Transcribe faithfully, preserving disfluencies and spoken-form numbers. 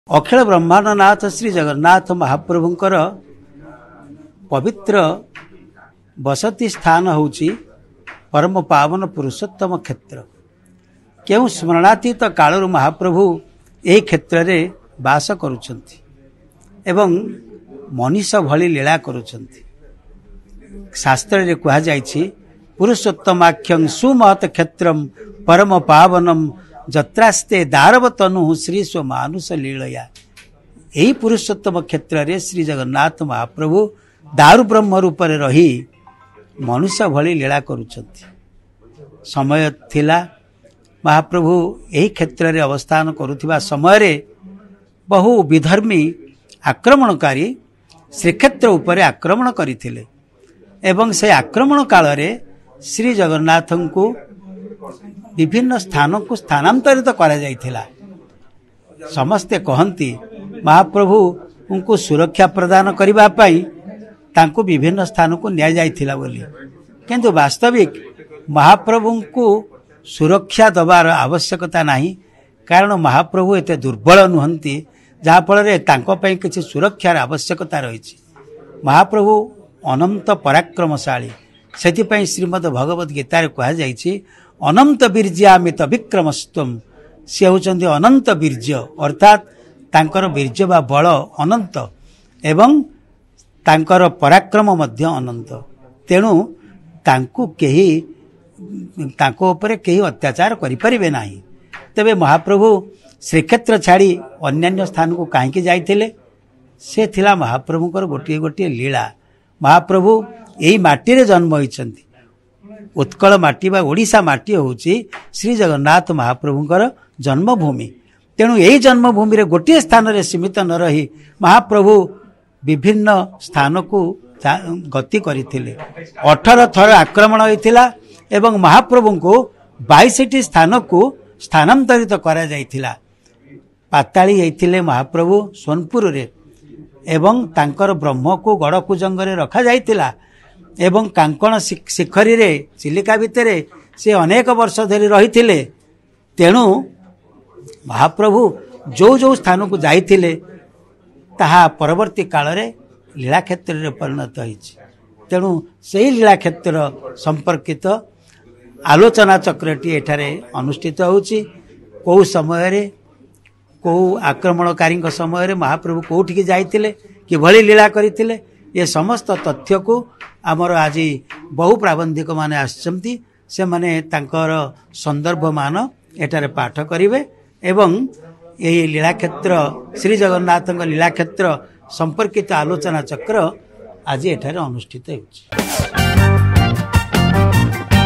अखिल ब्रह्मांडनाथ श्री जगन्नाथ महाप्रभुंकर पवित्र बसती स्थान होची परम पावन पुरुषोत्तम क्षेत्र। केउ स्मरणातीत कालरू महाप्रभु यही क्षेत्र रे वास करुछंती एवं मनीष भली लीला करुछंती। शास्त्र रे कहा जायछि पुरुषोत्तमाख्यं सुमहत क्षेत्रम परम पावनम जत्रास्ते दारवतनु श्री स्व मानुष लीलया। यही पुरुषोत्तम क्षेत्र रे श्री जगन्नाथ महाप्रभु दारु ब्रह्म रूप रे रही मनुष्य भली लीला करुछंती। समय थिला महाप्रभु यही क्षेत्र रे अवस्थान करुथिबा समय रे बहु विधर्मी आक्रमणकारी श्रीक्षेत्र उपरे आक्रमण करिथिले एवं से आक्रमण काल रे श्री जगन्नाथन को विभिन्न स्थानों को स्थानांतरित करा जाइथिला। समस्ते कहंती महाप्रभु उनको सुरक्षा प्रदान करिबा पई तांको विभिन्न स्थानों को न्याय जाइथिला बोली, किंतु वास्तविक महाप्रभु को सुरक्षा दबार आवश्यकता नहीं, कारण महाप्रभु एते दुर्बल नुहंती जहाँ फल तांको पई किछि सुरक्षार आवश्यकता रही। महाप्रभु अनंत पराक्रमशाली, सेथिपई श्रीमद् भगवत गीतार कहा जाइछि अनंत वीर्यामित विक्रमस्तम। से होचंदी अनंत वीर्य, अर्थात तांकर वीर्य बा बल अनंत एवं तांकर पराक्रम मध्य अनंत। तेणु तांको केही तांको उपरे केही अत्याचार करि परिबे नाही। तबे महाप्रभु श्रीक्षेत्र छाड़ी अन्यान्य स्थान को काहेकि जाइथिले? से थिला महाप्रभुकर गोटे गोटे लीला। महाप्रभु यही माटी रे जन्म होइछंती। उत्कल माटी बा ओडिशा माटी होउची श्री जगन्नाथ महाप्रभुकर जन्मभूमि। तेणु यही जन्मभूमि रे गोटे स्थान रे सीमित न रही महाप्रभु विभिन्न स्थान को गति करथिले। अठारह थर आक्रमण होइथिला एवं महाप्रभु को बाईस टी स्थान को स्थानांतरित करा जाइथिला। पाताली जाइथिले महाप्रभु सोनपुर रे एवं तांकर ब्रह्म को गड़कुजंग रे रखा जाइथिला एवं कांकण शिखरी रे चिलिका भितरे से अनेक वर्ष धरि रहिथिले। तेणु महाप्रभु जो जो स्थान को जाइथिले ताहा परवर्ती काल रे लीला क्षेत्र रे परिणत होइछि। तेणु सही लीला क्षेत्र संपर्कित आलोचना चक्रटी एठारे अनुष्ठित होउछि। को समय रे को आक्रमणकारी समय रे महाप्रभु कोठी के जाइथिले, कि भली लीला करिथिले, ये समस्त तथ्य को आमर आज बहु प्राबंधिक माने आछंती। से माने तांकर संदर्भ मान एटारे पाठ करिवे एवं यही लीला क्षेत्र श्री जगन्नाथ लीला क्षेत्र संपर्कित आलोचना चक्र आज एठारे अनुष्ठित होउछि।